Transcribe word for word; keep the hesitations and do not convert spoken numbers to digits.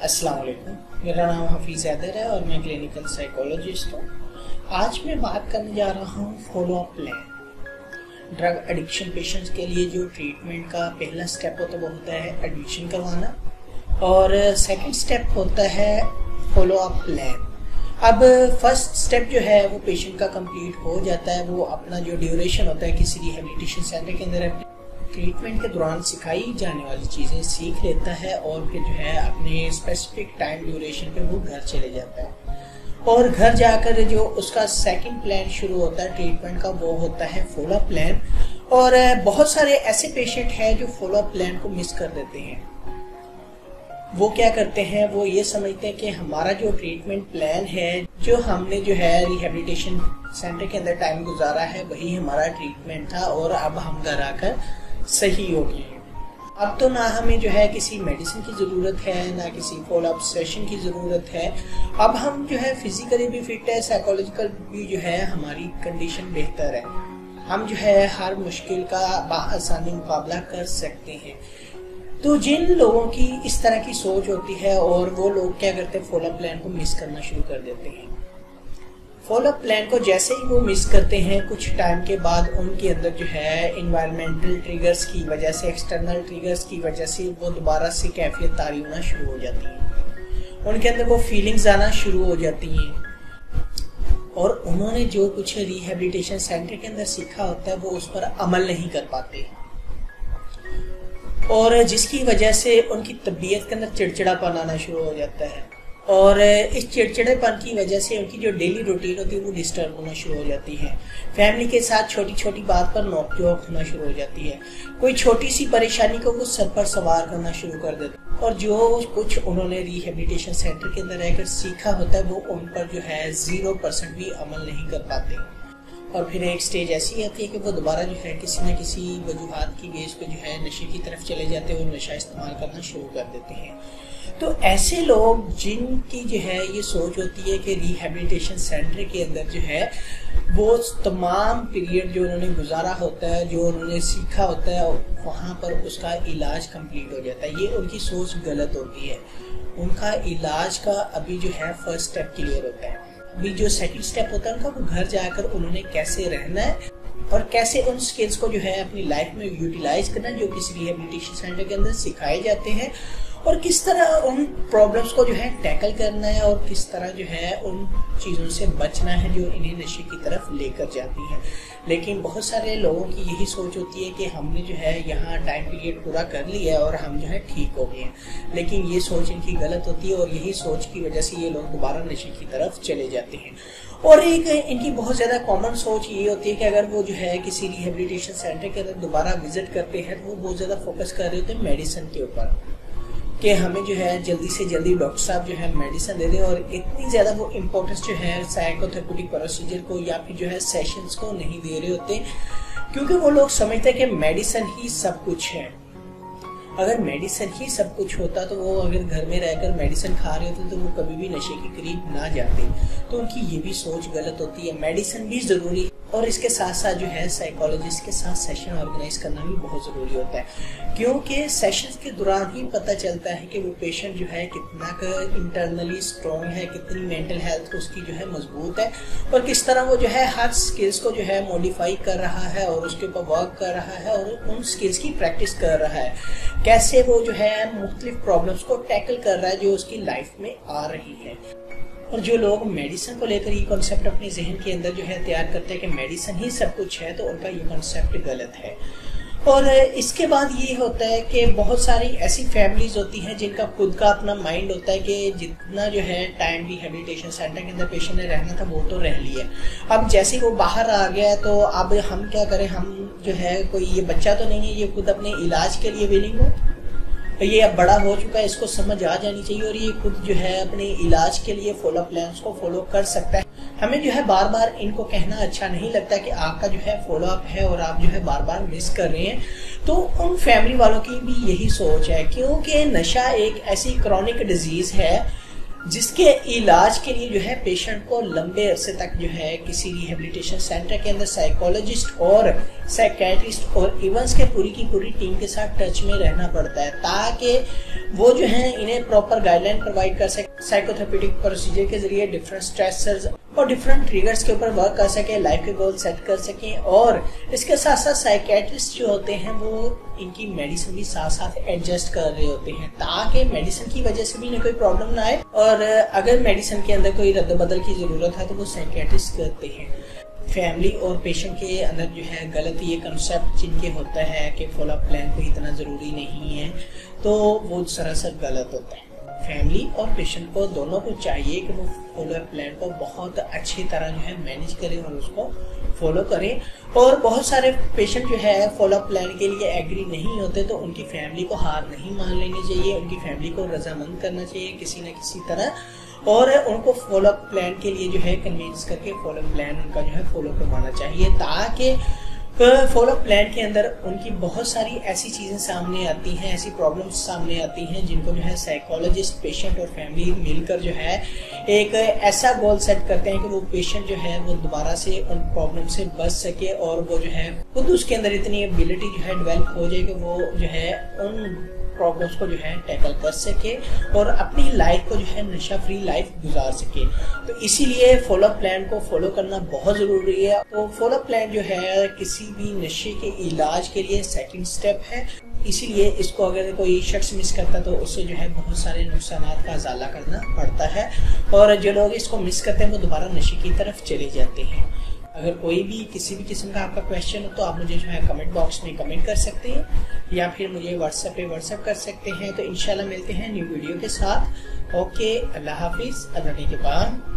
अस्सलाम वालेकुम, मेरा नाम हफीज़ हैदर है और मैं क्लिनिकल साइकोलॉजिस्ट हूँ। आज मैं बात करने जा रहा हूँ follow up plan. Drug addiction patients के लिए जो ट्रीटमेंट का पहला स्टेप होता है वो होता है एडमिशन करवाना और सेकंड स्टेप होता है फॉलो अप प्लान। अब फर्स्ट स्टेप जो है वो पेशेंट का कंप्लीट हो जाता है, वो अपना जो ड्यूरेशन होता है किसी रिहेबिलिटेशन सेंटर के अंदर ट्रीटमेंट के दौरान सिखाई जाने वाली चीज़ें सीख लेता है और फिर जो है अपने स्पेसिफिक टाइम ड्यूरेशन पे वो घर चले जाता है। और घर जाकर जो उसका सेकंड प्लान शुरू होता है ट्रीटमेंट का वो होता है फॉलो अप प्लान। और बहुत सारे ऐसे पेशेंट हैं जो फॉलो अप प्लान को मिस कर देते हैं। वो क्या करते हैं, वो ये समझते हैं कि हमारा जो ट्रीटमेंट प्लान है, जो हमने जो है रिहेबिलिटेशन सेंटर के अंदर टाइम गुजारा है, वही हमारा ट्रीटमेंट था और अब हम घर आकर सही हो गए हैं। अब तो ना हमें जो है किसी मेडिसिन की ज़रूरत है, ना किसी फॉलो अप सेशन की ज़रूरत है। अब हम जो है फिजिकली भी फिट है, साइकोलॉजिकल भी जो है हमारी कंडीशन बेहतर है। हम जो है हर मुश्किल का आसानी मुकाबला कर सकते हैं। तो जिन लोगों की इस तरह की सोच होती है और वो लोग क्या करते हैं, फॉलो अप प्लान को मिस करना शुरू कर देते हैं। फॉलो अप प्लान को जैसे ही वो मिस करते हैं, कुछ टाइम के बाद उनके अंदर जो है इन्वायरमेंटल ट्रिगर्स की वजह से, एक्सटर्नल ट्रिगर्स की वजह से वो दोबारा से कैफियत तारी होना शुरू हो जाती है। उनके अंदर वो फीलिंग्स आना शुरू हो जाती हैं और उन्होंने जो कुछ रिहेबिलिटेशन सेंटर के अंदर सीखा होता है वो उस पर अमल नहीं कर पाते और जिसकी वजह से उनकी तबीयत के अंदर चिड़चिड़ापन आना शुरू हो जाता है और इस चिड़चिड़ेपन की वजह से उनकी जो डेली रूटीन होती है वो डिस्टर्ब होना शुरू हो जाती है। फैमिली के साथ छोटी छोटी बात पर नोक-झोंक होना शुरू हो जाती है। कोई छोटी सी परेशानी को वो सर पर सवार करना शुरू कर देते हैं और जो कुछ उन्होंने रिहेबिलिटेशन सेंटर के अंदर रहकर सीखा होता है वो उन पर जो है जीरो परसेंट भी अमल नहीं कर पाते और फिर एक स्टेज ऐसी आती है कि वो दोबारा जो है किसी न किसी वजूहात की बेस पे जो है नशे की तरफ चले जाते हैं और नशा इस्तेमाल करना शुरू कर देते हैं। तो ऐसे लोग जिनकी जो है ये सोच होती है कि रिहेबिलिटेशन सेंटर के अंदर जो है वो तमाम पीरियड जो उन्होंने गुजारा होता है, जो उन्होंने सीखा होता है, वहाँ पर उसका इलाज कंप्लीट हो जाता है, ये उनकी सोच गलत होती है। उनका इलाज का अभी जो है फर्स्ट स्टेप क्लियर होता है। अभी जो सेकंड स्टेप होता है उनका, वो घर जाकर उन्होंने कैसे रहना है और कैसे उन स्किल्स को जो है अपनी लाइफ में यूटिलाइज करना जो किसी रिहेबिलिटेशन सेंटर के अंदर सिखाए जाते हैं और किस तरह उन प्रॉब्लम्स को जो है टैकल करना है और किस तरह जो है उन चीज़ों से बचना है जो इन्हें नशे की तरफ लेकर जाती हैं। लेकिन बहुत सारे लोगों की यही सोच होती है कि हमने जो है यहाँ टाइम पीरियड पूरा कर लिया और हम जो है ठीक हो गए हैं, लेकिन ये सोच इनकी गलत होती है और यही सोच की वजह से ये लोग दोबारा नशे की तरफ चले जाते हैं। और एक इनकी बहुत ज़्यादा कॉमन सोच ये होती है कि अगर वो जो है किसी रिहेबिलिटेशन सेंटर के अंदर दोबारा विजिट करते हैं तो वो बहुत ज़्यादा फोकस कर रहे होते हैं मेडिसिन के ऊपर कि हमें जो है जल्दी से जल्दी डॉक्टर साहब जो है मेडिसिन दे दें और इतनी ज़्यादा वो इम्पोर्टेंस जो है साइकोथेरेप्यूटिक प्रोसीजर को या फिर जो है सेशंस को नहीं दे रहे होते, क्योंकि वो लोग समझते हैं कि मेडिसिन ही सब कुछ है। अगर मेडिसिन ही सब कुछ होता तो वो अगर घर में रहकर मेडिसिन खा रहे होते तो वो कभी भी नशे के करीब ना जाते। तो उनकी ये भी सोच गलत होती है। मेडिसिन भी ज़रूरी और इसके साथ साथ जो है साइकोलॉजिस्ट के साथ सेशन ऑर्गेनाइज करना भी बहुत ज़रूरी होता है, क्योंकि सेशंस के दौरान ही पता चलता है कि वो पेशेंट जो है कितना इंटरनली स्ट्रॉन्ग है, कितनी मेंटल हेल्थ उसकी जो है मजबूत है और किस तरह वो जो है हर स्किल्स को जो है मॉडिफाई कर रहा है और उसके ऊपर वर्क कर रहा है और उन स्किल्स की प्रैक्टिस कर रहा है, कैसे वो जो है मुख्तलिफ प्रॉब्लम्स को टैकल कर रहा है जो उसकी लाइफ में आ रही है। और जो लोग मेडिसिन को लेकर ये कॉन्सेप्ट अपने जहन के अंदर जो है तैयार करते हैं कि मेडिसिन ही सब कुछ है, तो उनका ये कॉन्सेप्ट गलत है। और इसके बाद ये होता है कि बहुत सारी ऐसी फैमिलीज होती हैं जिनका खुद का अपना माइंड होता है कि जितना जो है टाइम रिहेबिलिटेशन सेंटर के अंदर पेशेंट ने रहना था वो तो रह लिया, अब जैसे वो बाहर आ गया तो अब हम क्या करें, हम जो है कोई ये बच्चा तो नहीं है ये खुद अपने इलाज के लिए विलिंग हो, ये अब बड़ा हो चुका है, इसको समझ आ जानी चाहिए और ये खुद जो है अपने इलाज के लिए फॉलो अप प्लान्स को फॉलो कर सकता है। हमें जो है बार बार इनको कहना अच्छा नहीं लगता कि आपका जो है फॉलो अप है और आप जो है बार बार मिस कर रहे हैं। तो उन फैमिली वालों की भी यही सोच है, क्योंकि नशा एक ऐसी क्रॉनिक डिजीज है जिसके इलाज के लिए जो है पेशेंट को लंबे अरसे तक जो है किसी रिहेबिलिटेशन सेंटर के अंदर साइकोलॉजिस्ट और साइकेट्रिस्ट और इवंस के पूरी की पूरी टीम के साथ टच में रहना पड़ता है, ताकि वो जो है इन्हें प्रॉपर गाइडलाइन प्रोवाइड कर सके, साइकोथेरेप्यूटिक प्रोसीजर के जरिए डिफरेंट स्ट्रेसर्स और डिफरेंट ट्रिगर्स के ऊपर वर्क कर सके, लाइफ के गोल सेट कर सकें। और इसके साथ साथ साइकेट्रिस्ट जो होते हैं वो इनकी मेडिसिन भी साथ साथ एडजस्ट कर रहे होते हैं, ताकि मेडिसिन की वजह से भी इन्हें कोई प्रॉब्लम ना आए, और अगर मेडिसिन के अंदर कोई रद्द बदल की जरूरत है तो वो साइकेट्रिस्ट करते हैं। फैमिली और पेशेंट के अंदर जो है गलत ये कंसेप्ट जिनके होता है कि फॉलो अप प्लान कोई इतना ज़रूरी नहीं है, तो वो सरासर गलत होता है। फैमिली और पेशेंट को दोनों को चाहिए कि वो फॉलो अप प्लान को बहुत अच्छी तरह जो है मैनेज करें और उसको फॉलो करें। और बहुत सारे पेशेंट जो है फॉलो अप प्लान के लिए एग्री नहीं होते, तो उनकी फैमिली को हार नहीं मान लेनी चाहिए, उनकी फैमिली को रजामंद करना चाहिए किसी न किसी तरह, और उनको फॉलो अप प्लान के लिए जो है कन्विंस करके फॉलो अप प्लान उनका जो है फॉलो करवाना चाहिए, ताकि फॉलो अप प्लान के अंदर उनकी बहुत सारी ऐसी चीज़ें सामने आती हैं, ऐसी प्रॉब्लम्स सामने आती हैं जिनको जो है साइकोलॉजिस्ट, पेशेंट और फैमिली मिलकर जो है एक ऐसा गोल सेट करते हैं कि वो पेशेंट जो है वो दोबारा से उन प्रॉब्लम से बच सके, और वो जो है खुद उसके अंदर इतनी एबिलिटी जो है डेवलप हो जाए कि वो जो है उन प्रॉब्लम्स को जो है टैकल कर सके और अपनी लाइफ को जो है नशा फ्री लाइफ गुजार सके। तो इसीलिए फॉलो अप प्लान को फॉलो करना बहुत ज़रूरी है। तो फॉलो अप प्लान जो है किसी भी नशे के इलाज के लिए सेकंड स्टेप है, इसीलिए इसको अगर कोई शख्स मिस करता है तो उससे जो है बहुत सारे नुकसान का इजाला करना पड़ता है, और जो लोग इसको मिस करते हैं वो दोबारा नशे की तरफ चले जाते हैं। अगर कोई भी किसी भी किस्म का आपका क्वेश्चन हो तो आप मुझे जो है कमेंट बॉक्स में कमेंट कर सकते हैं, या फिर मुझे व्हाट्सएप पे व्हाट्सएप कर सकते हैं। तो इंशाल्लाह मिलते हैं न्यू वीडियो के साथ। ओके, अल्लाह हाफिज़, अल्लाह के बाद।